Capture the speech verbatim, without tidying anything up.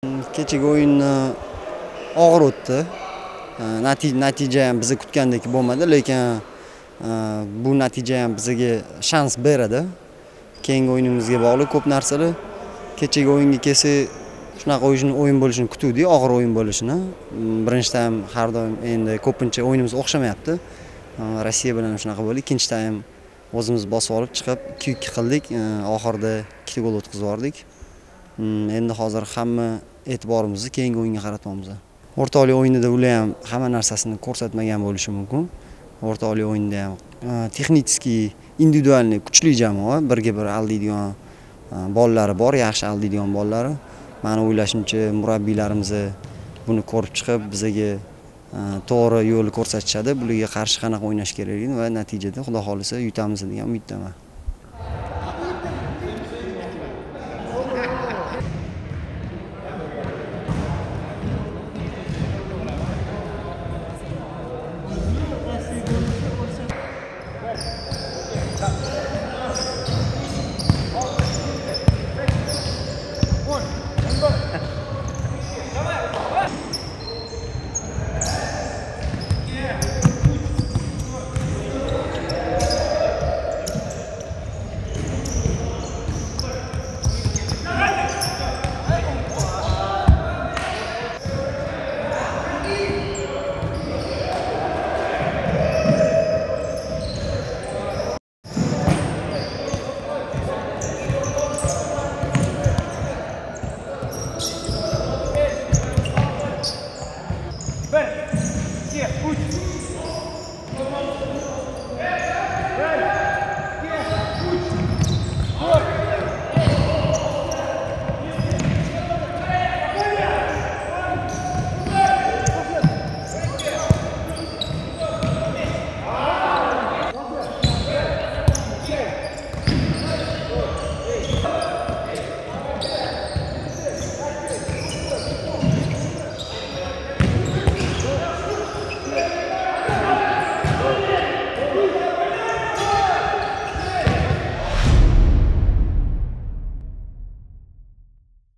Kechagi o'yinni og'ir o'tdi. Natija ham biz kutgandek bo'lmadi, lekin bu natija ham bizga shans beradi. Keyingi o'yinimizga bog'liq ko'p narsalar. Kechagi o'yinga kelsak, shunaqa o'yin bo'lishini kutuvdik, og'ir o'yin bo'lishini. Birinchi taym har doim endi ko'pincha o'yinimiz o'xshamayapti. Rossiya bilan shunaqa bo'ldi. Ikkinchi taym o'zimiz bosib olib chiqib ikki ikki qildik. Oxirida ikkita gol o'tkazib yubordik. Endi hozir hamma e'tiborimizni keyingi o'yinga qaratamiz. O'rtoqlik o'yinida ular ham hamma narsasini ko'rsatmagan bo'lishi mumkin. O'rtoqlik o'yinda ham texnik, individualniy kuchli jamoa, birga bir aldaydigan bollari bor, yaxshi aldaydigan bollari. Meni o'ylashimcha, murabbiylarimiz buni ko'rib chiqib, bizga to'g'ri yo'l ko'rsatishadi. Bularga qarshi qanaqa o'ynash kerakligini va natijada Xudo xolisa yutamiz degan umiddaman.